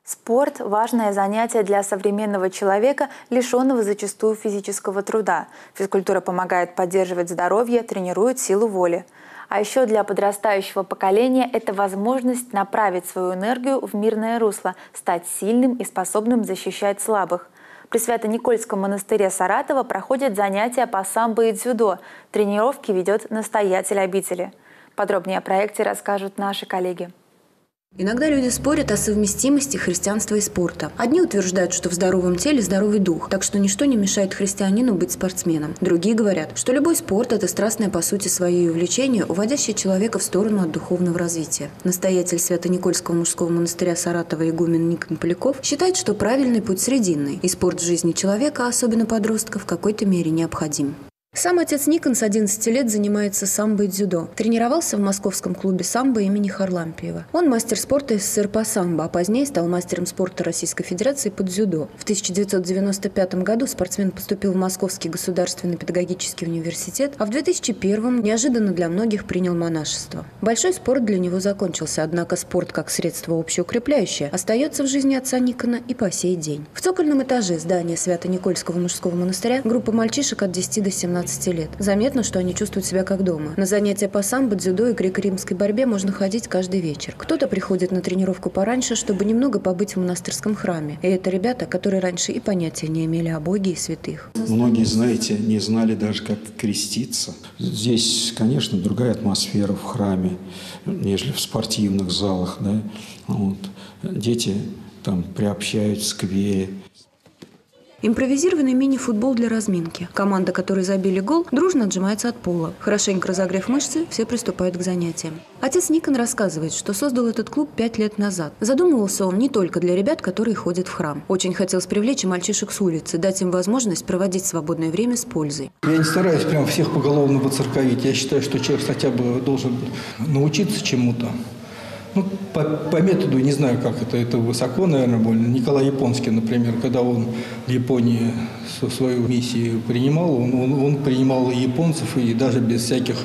Спорт – важное занятие для современного человека, лишенного зачастую физического труда. Физкультура помогает поддерживать здоровье, тренирует силу воли. А еще для подрастающего поколения это возможность направить свою энергию в мирное русло, стать сильным и способным защищать слабых. При Свято-Никольском монастыре Саратова проходят занятия по самбо и дзюдо. Тренировки ведет настоятель обители. Подробнее о проекте расскажут наши коллеги. Иногда люди спорят о совместимости христианства и спорта. Одни утверждают, что в здоровом теле здоровый дух, так что ничто не мешает христианину быть спортсменом. Другие говорят, что любой спорт – это страстное по сути свое увлечение, уводящее человека в сторону от духовного развития. Настоятель Свято-Никольского мужского монастыря Саратова игумен Никон Поляков считает, что правильный путь срединный, и спорт в жизни человека, особенно подростка, в какой-то мере необходим. Сам отец Никон с 11 лет занимается самбо и дзюдо. Тренировался в московском клубе самбо имени Харлампиева. Он мастер спорта СССР по самбо, а позднее стал мастером спорта Российской Федерации по дзюдо. В 1995 году спортсмен поступил в Московский государственный педагогический университет, а в 2001 неожиданно для многих принял монашество. Большой спорт для него закончился, однако спорт как средство общеукрепляющее остается в жизни отца Никона и по сей день. В цокольном этаже здания Свято-Никольского мужского монастыря группа мальчишек от 10 до 17 лет. Заметно, что они чувствуют себя как дома. На занятия по самбо, дзюдо и греко-римской борьбе можно ходить каждый вечер. Кто-то приходит на тренировку пораньше, чтобы немного побыть в монастырском храме. И это ребята, которые раньше и понятия не имели о Боге и святых. Многие, знаете, не знали даже, как креститься. Здесь, конечно, другая атмосфера в храме, нежели в спортивных залах. Да? Вот. Дети там приобщают в сквере. Импровизированный мини-футбол для разминки. Команда, которой забили гол, дружно отжимается от пола. Хорошенько разогрев мышцы, все приступают к занятиям. Отец Никон рассказывает, что создал этот клуб 5 лет назад. Задумывался он не только для ребят, которые ходят в храм. Очень хотелось привлечь и мальчишек с улицы, дать им возможность проводить свободное время с пользой. Я не стараюсь прям всех поголовно воцерковить. Я считаю, что человек хотя бы должен научиться чему-то. По методу, не знаю, как это высоко, наверное, больно. Николай Японский, например, когда он в Японии свою миссию принимал, он принимал и японцев, и даже без всяких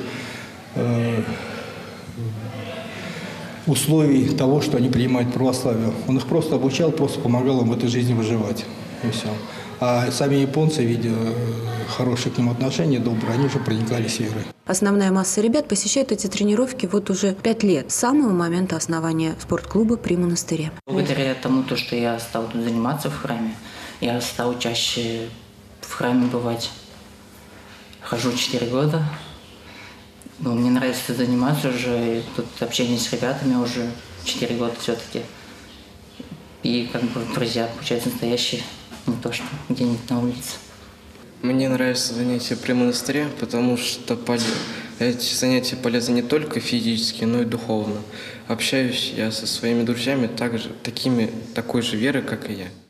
условий того, что они принимают православие. Он их просто обучал, просто помогал им в этой жизни выживать. И все. А сами японцы, видя хорошие к ним отношения, добрые, они уже проникались верой. Основная масса ребят посещает эти тренировки вот уже 5 лет, с самого момента основания спортклуба при монастыре. Благодаря тому, что я стал тут заниматься в храме, я стал чаще в храме бывать. Хожу 4 года. Мне нравится заниматься уже, тут общение с ребятами уже 4 года все-таки. И друзья, получается, настоящие, не то что где-нибудь на улице. Мне нравятся занятия при монастыре, потому что эти занятия полезны не только физически, но и духовно. Общаюсь я со своими друзьями такой же веры, как и я.